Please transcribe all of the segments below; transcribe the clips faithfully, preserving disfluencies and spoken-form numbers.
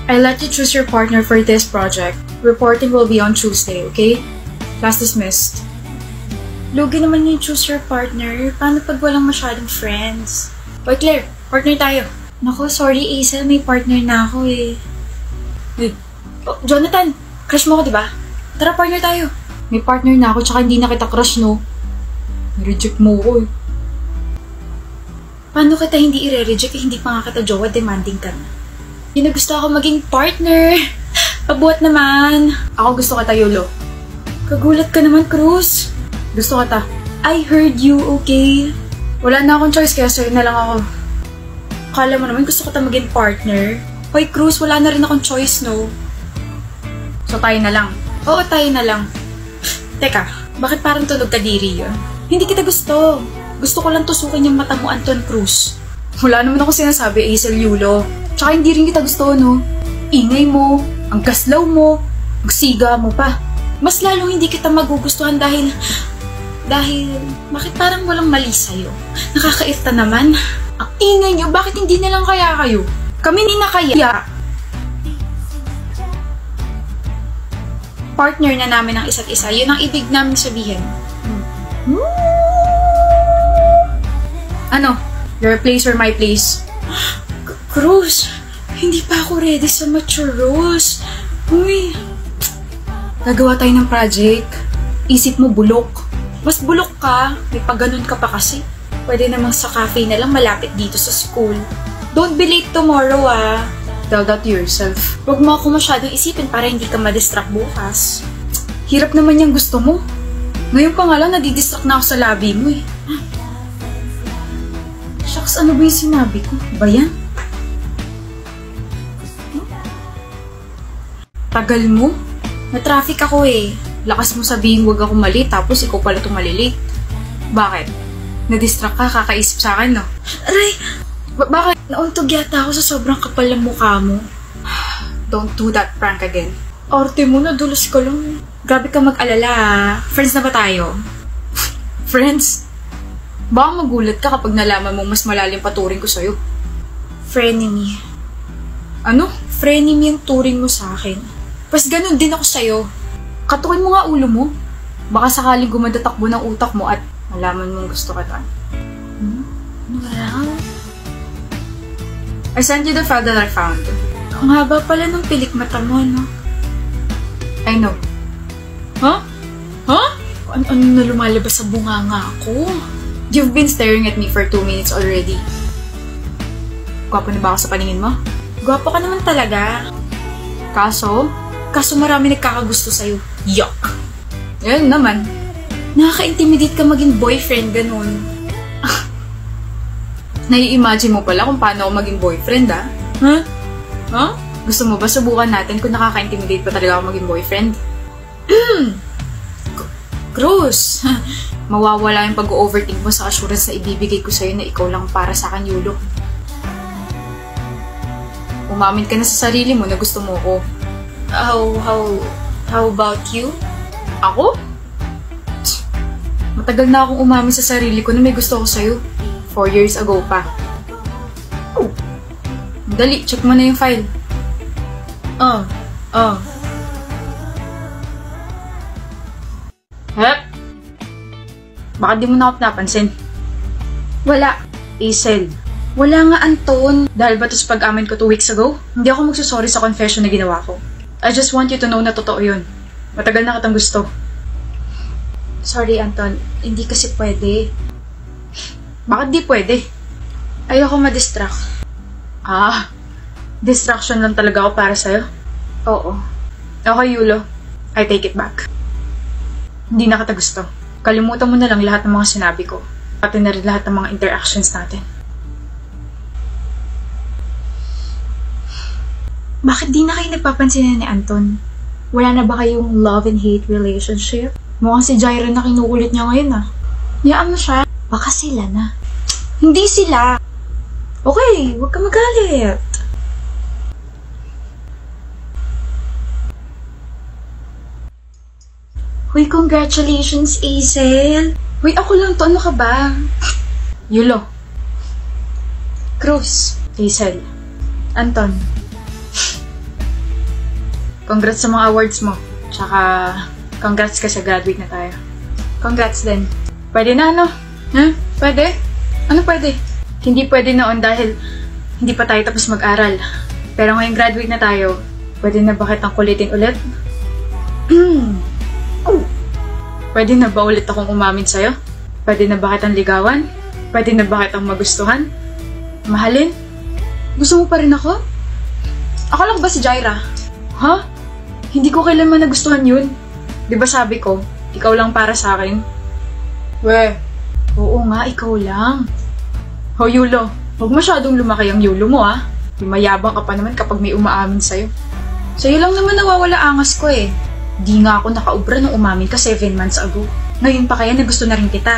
I let you choose your partner for this project. Reporting will be on Tuesday, okay? Class dismissed. Lugi naman yung choose your partner. Paano pag walang masyadong friends? Hoy Claire, partner tayo. Naku, sorry Hazel, may partner na ako eh. Hey. Oh, Jonathan, crush mo ko diba? Tara, partner tayo. May partner na ako tsaka hindi na kita crush, no? Reject mo ko eh. Paano kita hindi i-reject eh, hindi pa nga kita jowa, demanding ka na. Hindi na gusto ako maging partner. Pabuhat naman. Ako gusto kita, Yolo. Kagulat ka naman, Cruz. Gusto kita. I heard you, okay? Wala na akong choice kaya sa'yo na lang ako. Akala mo naman gusto kita maging partner. Hoy, Cruz, wala na rin akong choice, no? So tayo na lang. Oo, tayo na lang. Teka, bakit parang tunog kadiri yun? Hindi kita gusto. Gusto ko lang tusukin yung mata mo, Anton Cruz. Wala naman ako sinasabi, Hazel Yulo. Tsaka hindi rin kita gusto, no? Ingay mo, ang gaslaw mo, ang siga mo pa. Mas lalong hindi kita magugustuhan dahil... Dahil... Bakit parang walang mali sa'yo? Nakakairta naman. Ang ingay nyo, bakit hindi na lang kaya kayo? Kami ni na kaya. Partner na namin ang isa't isa. Yun ang ibig namin sabihin. Hmm. Ano? Your place or my place? Cruz, hindi pa ako ready sa mature rose. Uy, gagawa tayo ng project. Isip mo bulok. Mas bulok ka. May pagganon ka pa kasi. Pwede namang sa cafe na lang malapit dito sa school. Don't be late tomorrow ah. Tell that to yourself. Huwag mo ako masyadong isipin para hindi ka ma-distract bukas. Hirap naman yung gusto mo. Ngayon pa nga lang nadidistract na ako sa labi mo eh. Shucks, ano ba yung sinabi ko? Ba yan? Tagal mo? Na-traffic ako eh. Lakas mo sabihin huwag ako mali tapos ikaw pala itong malilate. Bakit? Na-distract ka, kakaisip sa akin, no? Aray! Ba bakit? Nauntog yata ako sa sobrang kapal ng mukha mo. Don't do that prank again. Arte mo, nadulas ka lang. Grabe ka mag-alala ah. Friends na ba tayo? Friends? Baka magulat ka kapag nalaman mo mas malalim pa turing ko sa'yo. Frenemy. Ano? Frenemy yung turing mo sa akin. Pas ganun din ako sa'yo. Katukin mo nga ulo mo. Baka sakaling gumadatakbo ng utak mo at malaman mong gusto ka ta. Hmm? Wow. I sent you the file that I found. Ang haba pala ng pilik mata mo, no? I know. Huh? Huh? Ano, ano na lumalabas sa bunganga ako? You've been staring at me for two minutes already. Gwapo na ba ako sa paningin mo? Gwapo ka naman talaga. Kaso? Kaso marami nagkakagusto sa'yo. Yuck! Yan naman. Nakaka-intimidate ka maging boyfriend, ganun. Nai-imagine mo pala kung paano ako maging boyfriend, ah? Huh? Huh? Gusto mo ba subukan natin kung nakaka-intimidate pa talaga ako maging boyfriend? Cruz! Mawawala yung pag-overthink mo sa assurance na ibibigay ko sa'yo na ikaw lang para sa akin, Yulo. Umamin ka na sa sarili mo na gusto mo ko. How, how, how about you? Ako? Matagal na akong umamin sa sarili ko na may gusto ko sa'yo. Four years ago pa. Oh. Dali, check mo na yung file. Oh, oh. Hep? Baka di mo na ako napansin. Wala. Hazel. Wala nga, Anton. Dahil ba ito sa pag-amin ko two weeks ago? Hindi ako magsusorry sa confession na ginawa ko. I just want you to know na totoo yun. Matagal na kitang gusto. Sorry, Anton. Hindi kasi pwede. Bakit di pwede? Ayoko ma-distract. Ah, distraction lang talaga ako para sa'yo? Oo. Okay, Yulo. I take it back. Hindi na kita gusto. Kalimutan mo na lang lahat ng mga sinabi ko. Pati na rin lahat ng mga interactions natin. Bakit di na kayo nagpapansin ni Anton? Wala na ba kayong love and hate relationship? Mukhang si Jaira na kinukulit niya ngayon ah. Yaan mo siya. Baka sila na. Hindi sila. Okay, huwag ka magalit. Uy, congratulations, Hazel. Uy, ako lang to. Ano ka ba? Yulo. Cruz. Hazel. Anton. Congrats sa mga awards mo. Tsaka, congrats ka sa graduate na tayo. Congrats din. Pwede na, ano? Ha? Pwede? Ano pwede? Hindi pwede noon dahil hindi pa tayo tapos mag-aral. Pero ngayong graduate na tayo, pwede na ba kitang kulitin ulit? Pwede na ba ulit akong umamin sa'yo? Pwede na ba kitang ligawan? Pwede na ba kitang magustuhan? Mahalin? Gusto mo pa rin ako? Ako lang ba si Jaira? Ha? Hindi ko kailanman nagustuhan yun. Di ba sabi ko, ikaw lang para sa akin? Weh, oo nga, ikaw lang. Ho, Yulo, huwag masyadong lumaki ang Yulo mo, ah. Mayabang ka pa naman kapag may umaamin sa'yo. Sa'yo lang naman nawawala angas ko eh. Di nga ako nakaubra nung umamin ka seven months ago. Ngayon pa kaya na gusto na rin kita.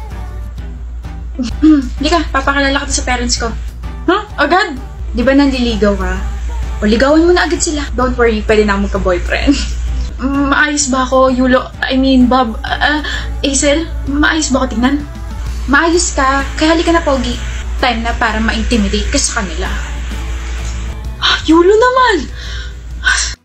Hindi ka, papakilala kita sa parents ko. Huh? Agad? Di ba nanliligaw ka? O ligawan mo na agad sila. Don't worry, pwede na magka-boyfriend. Maayos ba ako, Yulo? I mean, Bob, uh, uh, Hazel? Maayos ba ako tingnan? Maayos ka, kaya halika na, Pogi. Time na para ma-intimidate ka sa kanila. Ah, Yulo naman!